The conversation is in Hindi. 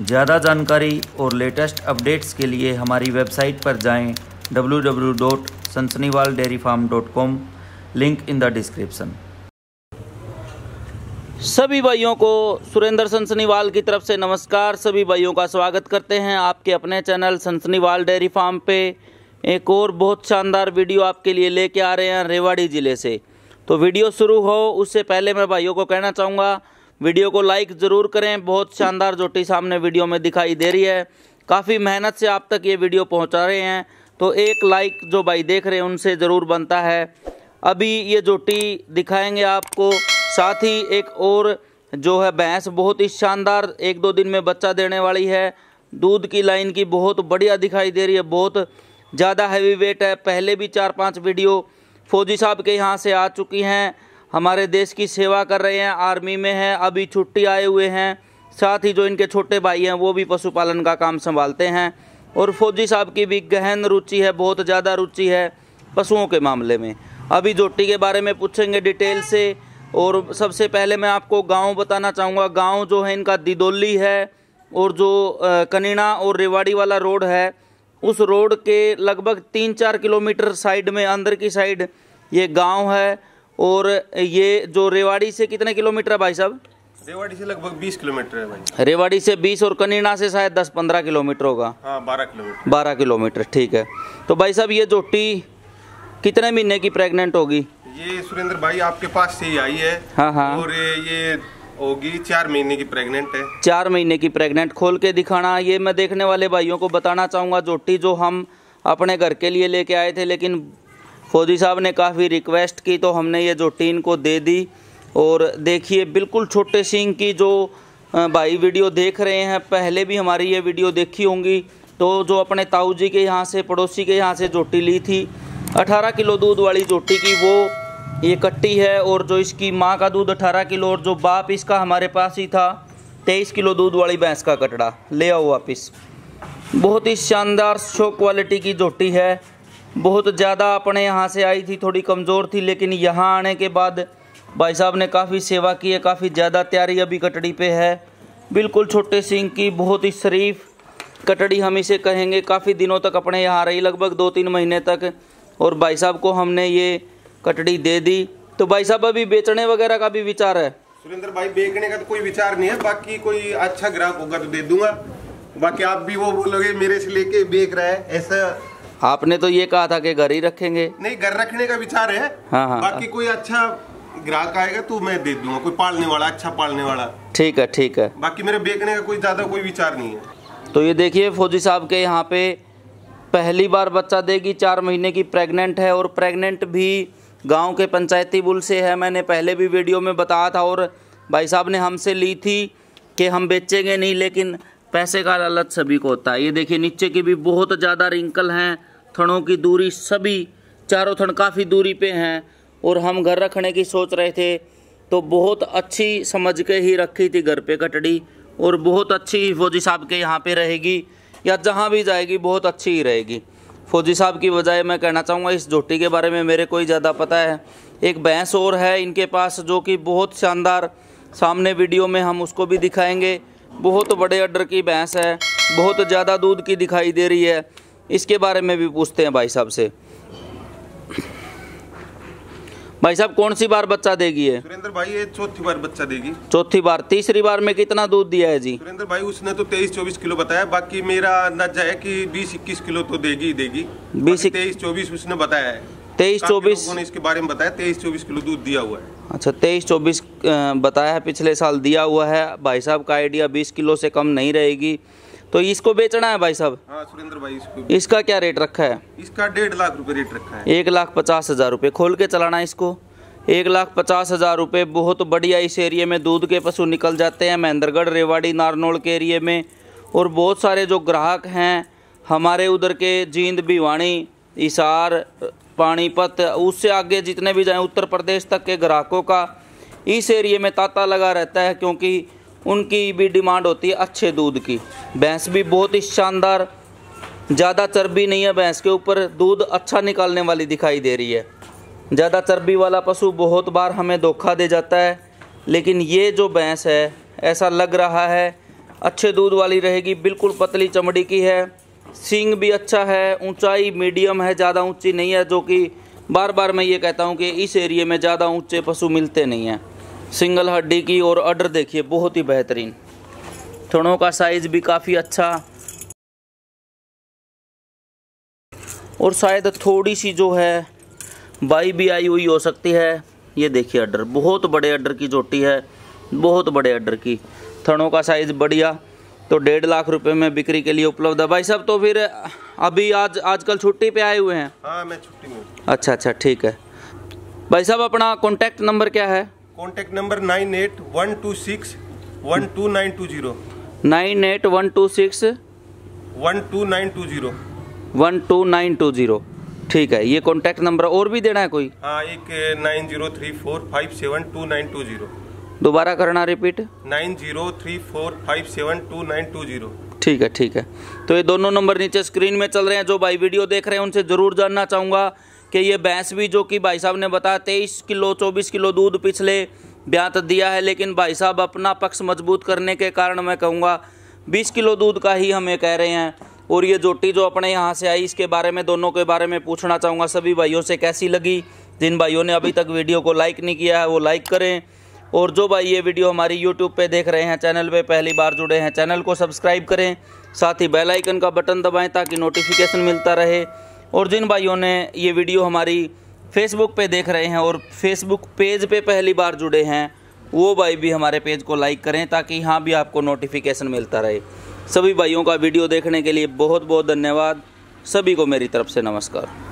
ज़्यादा जानकारी और लेटेस्ट अपडेट्स के लिए हमारी वेबसाइट पर जाएं www.sansaniwaldairyfarm.com, link in the description. सभी भाइयों को सुरेंद्र सनसनीवाल की तरफ से नमस्कार। सभी भाइयों का स्वागत करते हैं आपके अपने चैनल सनसनीवाल डेयरी फार्म पे। एक और बहुत शानदार वीडियो आपके लिए लेके आ रहे हैं रेवाड़ी ज़िले से। तो वीडियो शुरू हो उससे पहले मैं भाइयों को कहना चाहूँगा वीडियो को लाइक ज़रूर करें। बहुत शानदार जोटी सामने वीडियो में दिखाई दे रही है, काफ़ी मेहनत से आप तक ये वीडियो पहुँचा रहे हैं, तो एक लाइक जो भाई देख रहे हैं उनसे ज़रूर बनता है। अभी ये जोटी दिखाएंगे आपको, साथ ही एक और जो है भैंस बहुत ही शानदार 1-2 दिन में बच्चा देने वाली है। दूध की लाइन की बहुत बढ़िया दिखाई दे रही है, बहुत ज़्यादा हैवी वेट है। पहले भी 4-5 वीडियो फौजी साहब के यहाँ से आ चुकी हैं, हमारे देश की सेवा कर रहे हैं, आर्मी में हैं, अभी छुट्टी आए हुए हैं। साथ ही जो इनके छोटे भाई हैं वो भी पशुपालन का काम संभालते हैं। और फौजी साहब की भी गहन रुचि है, बहुत ज़्यादा रुचि है पशुओं के मामले में। अभी जोटी के बारे में पूछेंगे डिटेल से। और सबसे पहले मैं आपको गांव बताना चाहूँगा। गांव जो है इनका दिदोली है, और जो कनीना और रेवाड़ी वाला रोड है उस रोड के लगभग 3-4 किलोमीटर साइड में अंदर की साइड ये गांव है। और ये जो रेवाड़ी से कितने किलोमीटर है भाई साहब? रेवाड़ी से लगभग 20 किलोमीटर है भाई। रेवाड़ी से 20 और कनीना से शायद 10-15 किलोमीटर होगा। हाँ, 12 किलोमीटर। 12 किलोमीटर, ठीक है। तो भाई साहब ये जोटी कितने महीने की प्रेग्नेंट होगी? ये सुरेंद्र भाई आपके पास से ही आई है। हाँ। और ये होगी 4 महीने की प्रेग्नेंट है। 4 महीने की प्रेग्नेंट। खोल के दिखाना। ये मैं देखने वाले भाइयों को बताना चाहूँगा, जोटी जो हम अपने घर के लिए लेके आए थे, लेकिन फौजी साहब ने काफ़ी रिक्वेस्ट की तो हमने ये जोटी इनको दे दी। और देखिए बिल्कुल छोटे सींग की, जो भाई वीडियो देख रहे हैं पहले भी हमारी ये वीडियो देखी होंगी, तो जो अपने ताऊ जी के यहाँ से, पड़ोसी के यहाँ से जोटी ली थी 18 किलो दूध वाली जोटी की, वो ये कट्टी है। और जो इसकी माँ का दूध 18 किलो और जो बाप इसका हमारे पास ही था 23 किलो दूध वाली भैंस का कटड़ा ले आओ वापिस। बहुत ही शानदार शो क्वालिटी की जोटी है। बहुत ज़्यादा अपने यहाँ से आई थी, थोड़ी कमज़ोर थी, लेकिन यहाँ आने के बाद भाई साहब ने काफ़ी सेवा की है, काफ़ी ज़्यादा तैयारी अभी कटड़ी पे है। बिल्कुल छोटे सींग की, बहुत ही शरीफ कटड़ी हम इसे कहेंगे। काफ़ी दिनों तक अपने यहाँ रही, लगभग 2-3 महीने तक। और भाई साहब को हमने ये कटड़ी दे दी। तो भाई साहब अभी बेचने वगैरह का भी विचार है? सुरेंद्र भाई बेचने का तो कोई विचार नहीं है, बाकी कोई अच्छा ग्राहक होगा तो दे दूंगा। बाकी आप भी वो बोलोगे मेरे से लेके बेच रहा है, ऐसा आपने तो ये कहा था कि घर ही रखेंगे। नहीं, घर रखने का विचार है। हाँ। बाकी कोई अच्छा ग्राहक आएगा तो मैं दे दूंगा, कोई पालने वाला, अच्छा पालने वाला। ठीक है। बाकी मेरे बेचने का कोई ज्यादा कोई विचार नहीं है। तो ये देखिए फौजी साहब के यहाँ पे पहली बार बच्चा देगी, 4 महीने की प्रेग्नेंट है। और प्रेग्नेंट भी गांव के पंचायती बुल से है, मैंने पहले भी वीडियो में बताया था। और भाई साहब ने हमसे ली थी कि हम बेचेंगे नहीं, लेकिन पैसे का लालच सभी को होता है। ये देखिए नीचे की भी बहुत ज़्यादा रिंकल हैं, थनों की दूरी सभी चारों थन काफ़ी दूरी पे हैं। और हम घर रखने की सोच रहे थे तो बहुत अच्छी समझ के ही रखी थी घर पे कटड़ी, और बहुत अच्छी फौजी साहब के यहाँ पे रहेगी, या जहाँ भी जाएगी बहुत अच्छी ही रहेगी। फौजी साहब की बजाय मैं कहना चाहूँगा इस जोटी के बारे में मेरे को ही ज़्यादा पता है। एक भैंस और है इनके पास जो कि बहुत शानदार, सामने वीडियो में हम उसको भी दिखाएंगे। बहुत बड़े ऑर्डर की भैंस है, बहुत ज़्यादा दूध की दिखाई दे रही है। इसके बारे में भी पूछते हैं भाई साहब से। भाई साहब कौन सी बार बच्चा देगी है? सुरेंद्र भाई ये चौथी बार बच्चा देगी। चौथी बार। तीसरी बार में कितना दूध दिया है जी? सुरेंद्र भाई उसने तो 23-24 किलो बताया, बाकी मेरा अंदाजा है कि 20-21 किलो तो देगी। 23-24 उसने बताया है। 23-24 इसके बारे में बताया, 23-24 किलो दूध दिया हुआ है। अच्छा, 23-24 बताया है, पिछले साल दिया हुआ है। भाई साहब का आइडिया 20 किलो से कम नहीं रहेगी। तो इसको बेचना है भाई साहब? हाँ सुरेंद्र भाई, इसका क्या रेट रखा है? इसका 1.5 लाख रुपए रेट रखा है। 1,50,000 रुपये। खोल के चलाना इसको। 1,50,000 रुपये। बहुत बढ़िया। इस एरिए में दूध के पशु निकल जाते हैं, महेंद्रगढ़, रेवाड़ी, नारनौल के एरिए में। और बहुत सारे जो ग्राहक हैं हमारे उधर के, जींद, भिवानी, हिसार, पानीपत, उससे आगे जितने भी जाएँ उत्तर प्रदेश तक के ग्राहकों का इस एरिए में तांता लगा रहता है, क्योंकि उनकी भी डिमांड होती है अच्छे दूध की। भैंस भी बहुत ही शानदार, ज़्यादा चर्बी नहीं है भैंस के ऊपर, दूध अच्छा निकालने वाली दिखाई दे रही है। ज़्यादा चर्बी वाला पशु बहुत बार हमें धोखा दे जाता है, लेकिन ये जो भैंस है ऐसा लग रहा है अच्छे दूध वाली रहेगी, बिल्कुल पतली चमड़ी की है। सींग भी अच्छा है, ऊंचाई मीडियम है, ज़्यादा ऊंची नहीं है, जो कि बार बार मैं ये कहता हूँ कि इस एरिया में ज़्यादा ऊंचे पशु मिलते नहीं हैं। सिंगल हड्डी की और अडर देखिए बहुत ही बेहतरीन। थनों का साइज भी काफ़ी अच्छा और शायद थोड़ी सी जो है बाई भी आई हुई हो सकती है। ये देखिए अडर, बहुत बड़े अडर की चोटी है, बहुत बड़े अडर की। थनों का साइज बढ़िया। तो 1.5 लाख रुपए में बिक्री के लिए उपलब्ध है भाई साहब। तो फिर अभी आजकल छुट्टी पे आए हुए हैं? हाँ, मैं छुट्टी में हूँ। अच्छा, ठीक है भाई साहब। अपना कॉन्टैक्ट नंबर क्या है? Contact number 9812612920। 9812612920। 12920, ठीक है। ये कॉन्टैक्ट नंबर और भी देना है कोई? हाँ, एक 9034572920। दोबारा करना, रिपीट। 9034572920। ठीक है। तो ये दोनों नंबर नीचे स्क्रीन में चल रहे हैं। जो भाई वीडियो देख रहे हैं उनसे ज़रूर जानना चाहूँगा कि ये भैंस भी, जो कि भाई साहब ने बताया 23 किलो 24 किलो दूध पिछले ब्यात दिया है, लेकिन भाई साहब अपना पक्ष मजबूत करने के कारण मैं कहूँगा 20 किलो दूध का ही हमें कह रहे हैं। और ये जोटी जो अपने यहाँ से आई, इसके बारे में, दोनों के बारे में पूछना चाहूँगा सभी भाइयों से कैसी लगी। जिन भाइयों ने अभी तक वीडियो को लाइक नहीं किया है वो लाइक करें। और जो भाई ये वीडियो हमारी यूट्यूब पे देख रहे हैं, चैनल पे पहली बार जुड़े हैं, चैनल को सब्सक्राइब करें, साथ ही बेल आइकन का बटन दबाएं ताकि नोटिफिकेशन मिलता रहे। और जिन भाइयों ने ये वीडियो हमारी फेसबुक पे देख रहे हैं और फेसबुक पेज पे पहली बार जुड़े हैं, वो भाई भी हमारे पेज को लाइक करें ताकि यहाँ भी आपको नोटिफिकेशन मिलता रहे। सभी भाइयों का वीडियो देखने के लिए बहुत बहुत धन्यवाद। सभी को मेरी तरफ से नमस्कार।